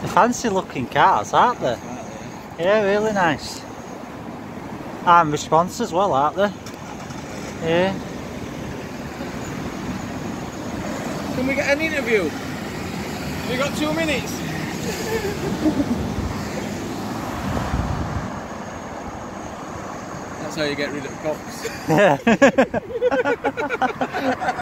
They're fancy looking cars, aren't they? Yeah, really nice. And response as well, aren't they? Yeah. Can we get an interview? Have you got 2 minutes? That's how you get rid of cops.